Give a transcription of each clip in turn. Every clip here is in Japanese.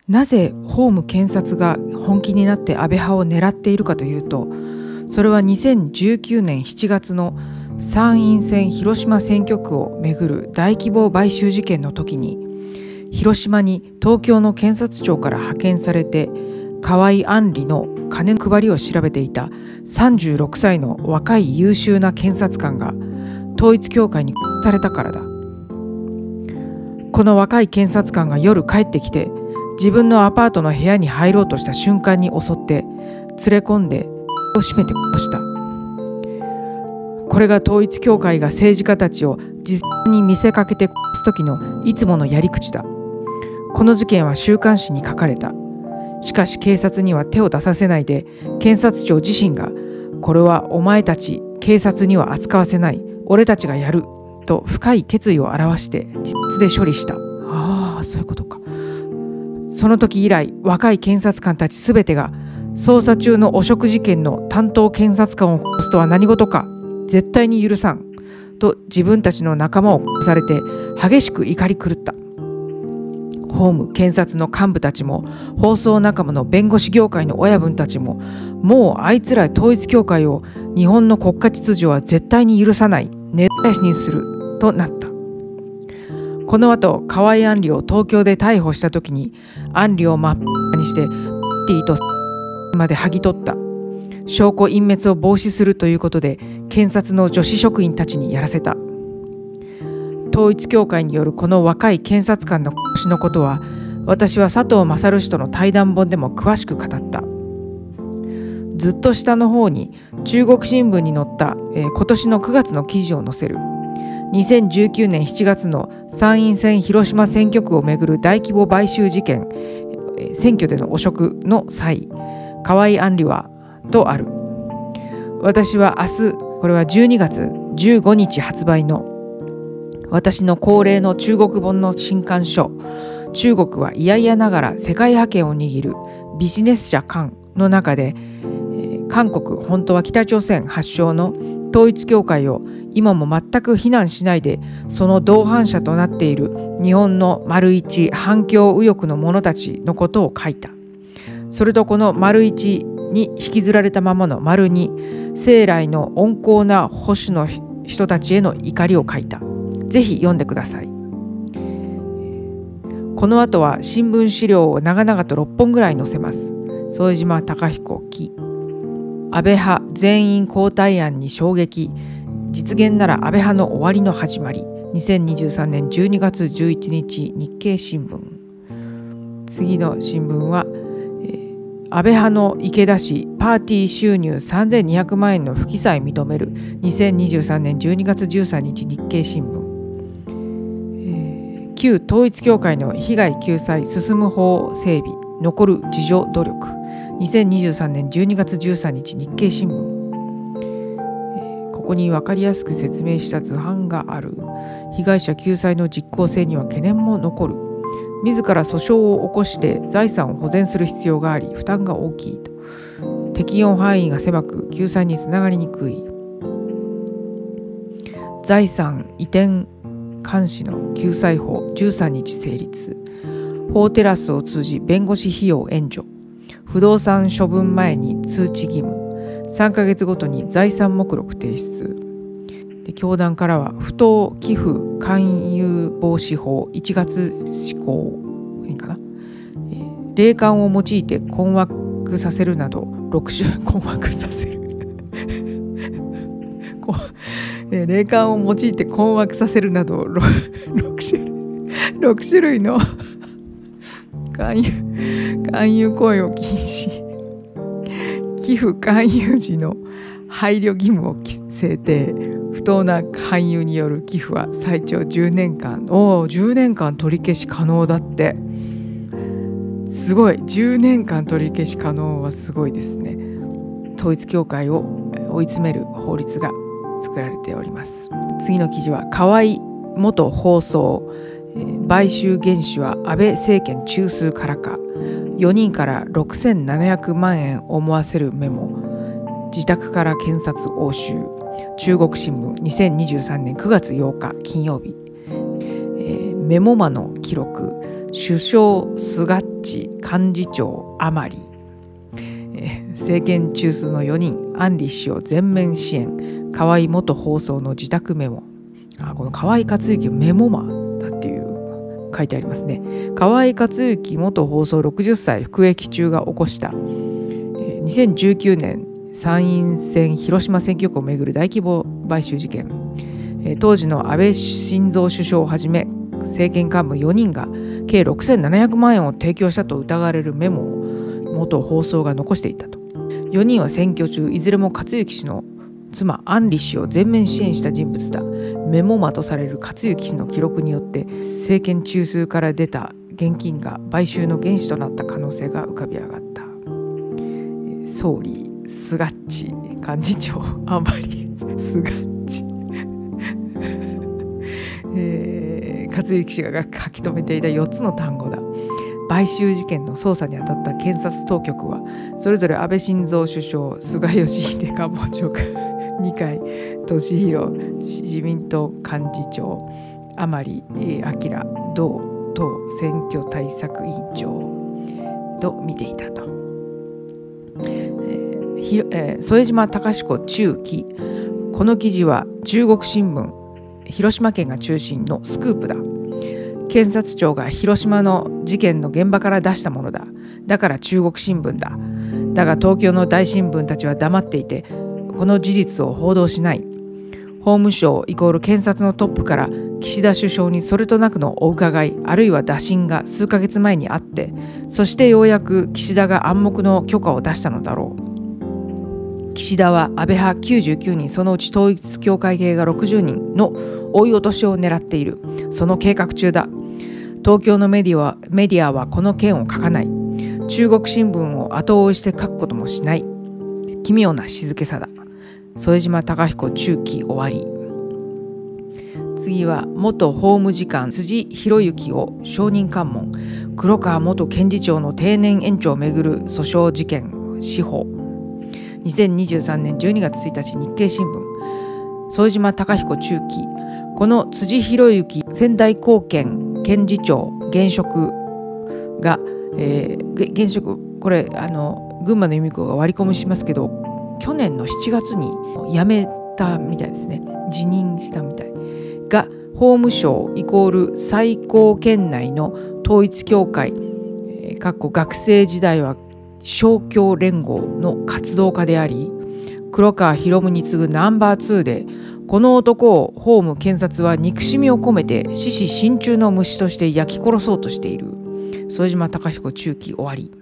なぜ法務検察が本気になって安倍派を狙っているかというと、それは2019年7月の参院選広島選挙区をめぐる大規模買収事件の時に、広島に東京の検察庁から派遣されて河井案里の金の配りを調べていた36歳の若い優秀な検察官が統一教会にされたからだ。この若い検察官が夜帰ってきて、自分のアパートの部屋に入ろうとした瞬間に襲って連れ込んでを絞めて殺した。これが統一教会が政治家たちを実際に見せかけて殺す時のいつものやり口だ。この事件は週刊誌に書かれた。しかし警察には手を出させないで、検察庁自身がこれはお前たち警察には扱わせない、俺たちがやると深い決意を表して実質で処理した。ああ、そういうことか。その時以来、若い検察官たちすべてが捜査中の汚職事件の担当検察官を殺すとは何事か、絶対に許さんと自分たちの仲間を殺されて激しく怒り狂った。法務検察の幹部たちも放送仲間の弁護士業界の親分たちも、もうあいつら統一教会を日本の国家秩序は絶対に許さない、根絶やしにするとなった。この後、河井案里を東京で逮捕した時に、案里を真っ裸にしてティーとまで剥ぎ取った。証拠隠滅を防止するということで検察の女子職員たちにやらせた。統一教会によるこの若い検察官の殺しのことは、私は佐藤勝氏との対談本でも詳しく語った。ずっと下の方に中国新聞に載った、今年の9月の記事を載せる。2019年7月の参院選広島選挙区をめぐる大規模買収事件、選挙での汚職の際、河井案里はとある。私は明日、これは12月15日発売の私の恒例の中国本の新刊書、中国は嫌々ながら世界覇権を握るビジネス社韓の中で、韓国、本当は北朝鮮発祥の統一教会を今も全く非難しないで、その同伴者となっている日本の丸一反共右翼の者たちのことを書いた。それとこの丸一に引きずられたままの丸二、生来の温厚な保守の人たちへの怒りを書いた。ぜひ読んでください。この後は新聞資料を長々と6本ぐらい載せます。副島貴彦記。安倍派全員交代案に衝撃。実現なら安倍派の終わりの始まり。2023年12月11日日経新聞。次の新聞は、安倍派の池田氏パーティー収入3200万円の不記載認める。2023年12月13日日経新聞。旧統一教会の被害救済進む法整備残る自助努力。2023年12月13日日経新聞。ここに分かりやすく説明した図版がある。被害者救済の実効性には懸念も残る。自ら訴訟を起こして財産を保全する必要があり、負担が大きいと。適用範囲が狭く救済につながりにくい。財産移転監視の救済法13日成立。法テラスを通じ弁護士費用援助。不動産処分前に通知義務。3ヶ月ごとに財産目録提出。で、教団からは不当寄付勧誘防止法1月施行。いいかな。霊感を用いて困惑させるなど6種困惑させる霊感を用いて困惑させるなど 6種類の勧誘行為を禁止。寄付勧誘時の配慮義務を制定。不当な勧誘による寄付は最長10年間。10年間取り消し可能だって。すごい。10年間取り消し可能はすごいですね。統一教会を追い詰める法律が作られております。次の記事は河井元放送、買収原資は安倍政権中枢からか。4人から6700万円思わせるメモ。自宅から検察押収。中国新聞2023年9月8日金曜日。メモ魔の記録。 首相菅地、幹事長甘利、政権中枢の4人、安里氏を全面支援、河井元放送の自宅メモ。この河井克行メモマだっていう書いてありますね。河井克行元放送60歳服役中が起こした2019年参院選広島選挙区をめぐる大規模買収事件。当時の安倍晋三首相をはじめ政権幹部4人が計6700万円を提供したと疑われるメモを元放送が残していたと。4人は選挙中いずれも克行氏の妻安里氏を全面支援した人物だ。メモ魔とされる克行氏の記録によって政権中枢から出た現金が買収の原資となった可能性が浮かび上がった。総理菅地、幹事長甘利、菅地克行氏が書き留めていた4つの単語だ。買収事件の捜査に当たった検察当局はそれぞれ安倍晋三首相、菅義偉官房長官、二階俊博自民党幹事長、甘利明同党選挙対策委員長と見ていたと。副島貴彦中記。この記事は中国新聞広島県が中心のスクープだ。検察庁が広島の事件の現場から出したものだ。だから中国新聞だ。だが東京の大新聞たちは黙っていてこの事実を報道しない。法務省イコール検察のトップから岸田首相にそれとなくのお伺いあるいは打診が数ヶ月前にあって、そしてようやく岸田が暗黙の許可を出したのだろう。岸田は安倍派99人、そのうち統一教会系が60人の追い落としを狙っている。その計画中だ。東京のメディアはこの件を書かない。中国新聞を後追いして書くこともしない。奇妙な静けさだ。副島貴彦中記終わり。次は元法務次官辻博之を証人喚問。黒川元検事長の定年延長をめぐる訴訟事件司法。2023年12月1日日経新聞。副島貴彦中記。この辻博之仙台高検検事長現職が、現職これ群馬の由美子が割り込みしますけど、去年の7月に辞めたみたいですね。辞任したみたいが、法務省イコール最高県内の統一教会学生時代は勝共連合の活動家であり、黒川博文に次ぐナンバー2で、この男を法務検察は憎しみを込めて獅子心中の虫として焼き殺そうとしている。副島貴彦中記終わり。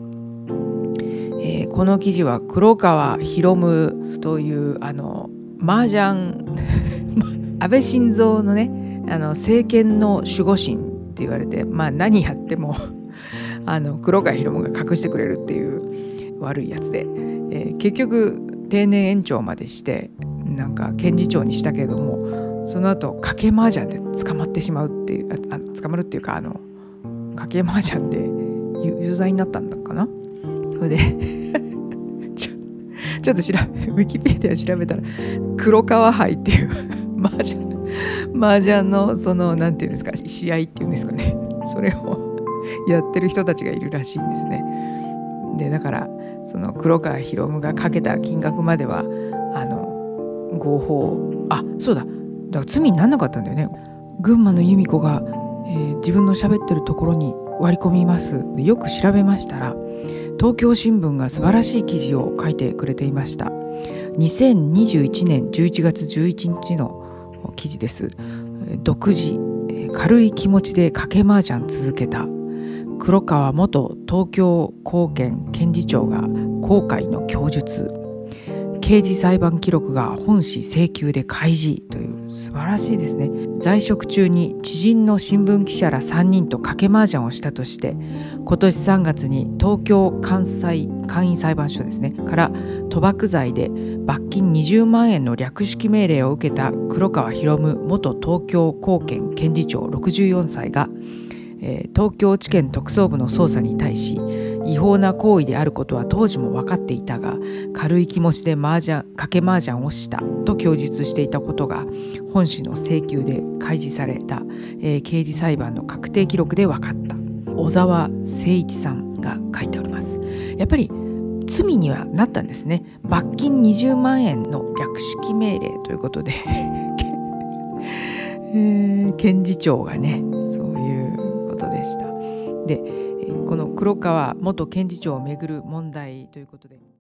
この記事は黒川博文という麻雀安倍晋三のね政権の守護神って言われて、何やっても黒川博文が隠してくれるっていう悪いやつで、結局定年延長までしてなんか検事長にしたけれども、その後賭け麻雀で捕まってしまうっていう捕まるっていうか賭け麻雀で有罪になったんだかな。それでちょっとウィキペディア調べたら黒川杯っていう麻雀のそのなんていうんですか、試合っていうんですかね、それをやってる人たちがいるらしいんですね。でだからその黒川博文がかけた金額までは合法、そうだから罪にならなかったんだよね。群馬の由美子が、自分の喋ってるところに割り込みます。でよく調べましたら東京新聞が素晴らしい記事を書いてくれていました。2021年11月11日の記事です。独自軽い気持ちで賭け麻雀続けた黒川元東京高検検事長が後悔の供述。刑事裁判記録が本紙請求で開示という素晴らしいですね。在職中に知人の新聞記者ら3人と賭け麻雀をしたとして今年3月に東京簡易裁判所ですねから賭博罪で罰金20万円の略式命令を受けた黒川博文元東京高検検事長64歳が東京地検特捜部の捜査に対し違法な行為であることは当時も分かっていたが軽い気持ちで賭け麻雀をしたと供述していたことが本紙の請求で開示された、刑事裁判の確定記録で分かった。 小沢誠一さんが書いております。やっぱり罪にはなったんですね。罰金20万円の略式命令ということで検事長がね、そういうことでした。で、この黒川元検事長をめぐる問題ということで